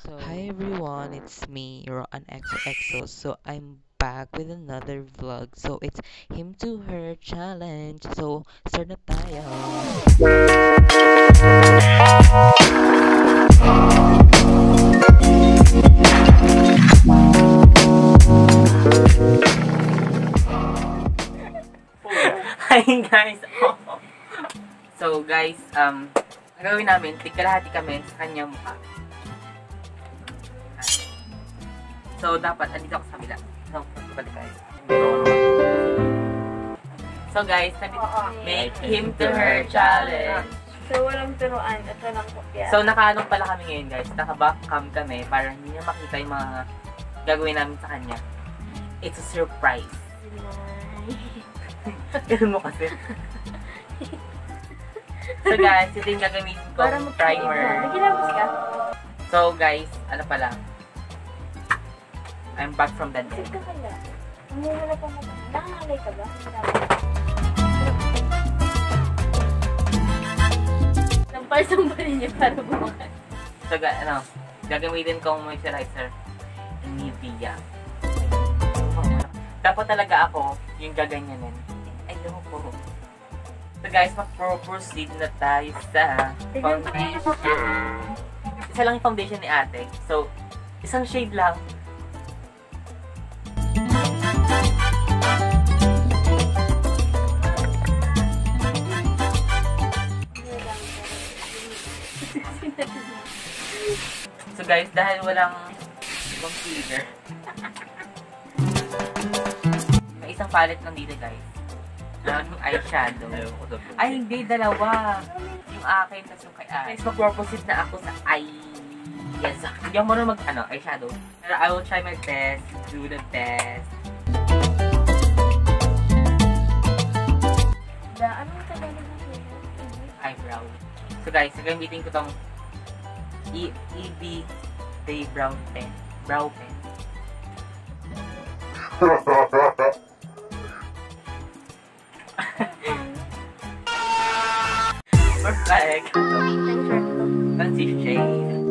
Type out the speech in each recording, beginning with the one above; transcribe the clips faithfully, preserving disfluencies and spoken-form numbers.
So, hi everyone, it's me, Roan X O X O. So, I'm back with another vlog. So, it's him to her challenge. So, start na tayo. Hi guys! So guys, um, ang gagawin namin, tigkalahati kami sa kanyang mukha. So dapat, andito ako sa kabila. So, balik tayo. So guys, make him to her challenge. So, walang turuan at walang kopya. So nakaanong pala kami ngayon guys, naka-back cam kami para hindi niya makita yung mga gagawin namin sa kanya. It's a surprise. Ganun mo kasi. So guys, ito yung gagamitin ko primer. Nagilabas ka? So guys, ano pala? I'm back from the dead. Sip ka kaya? Umumula pa mo. Nakangalay ka ba? Nampal-sampalin niya para bumakas. So ga ano, gagamitin kong moisturizer. Nivea. Dapat talaga ako yung gaganyanin. Ayoko. So guys, mag-proceed na tayo sa foundation. Isa lang yung foundation ni ate. So, isang shade lang. So guys, dahil walang concealer, may isang palette lang dito guys. Yung eyeshadow. Ay, hindi. Dalawa. Yung akin, tapos yung kay ate. Guys, mag-proceed na ako sa eye. Yes. Hindi ako marunong mag, ano, eyeshadow. Pero I will try my best. Do the best. Da, anong tagalog ng Eyebrow. So guys, gagamitin ko tong E B Day Brown Pen. Brow pen. Perfect. Fancy shade.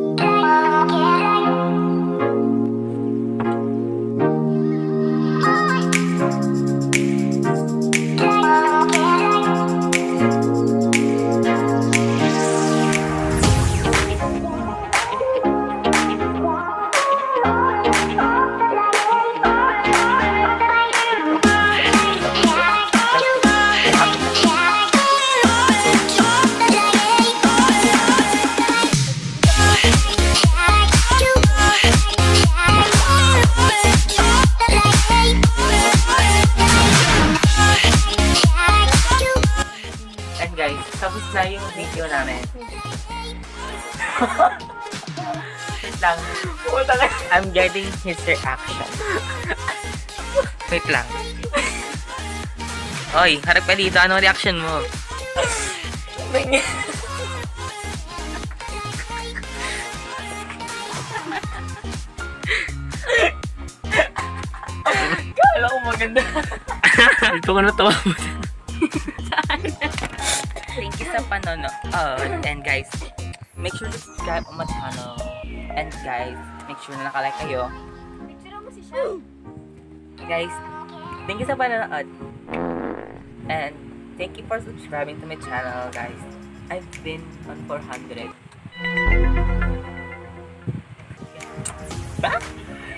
Tapos na yung video namin. Wait lang. I'm getting his reaction. Wait lang. Oy, harap ka dito. Anong reaction mo? Kala ko maganda. Ito ko natawa mo. Thank you sa panonood. And guys, make sure to subscribe on my channel. And guys, make sure na nakalike kayo. Picture mo si Sean. Guys, thank you sa panonood. And thank you for subscribing to my channel, guys. I've been on four hundred. Bye!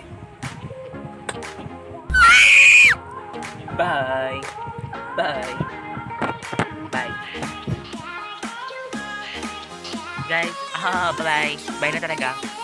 Bye! Bye! Bye! Guys, ah, bye. Bye na talaga.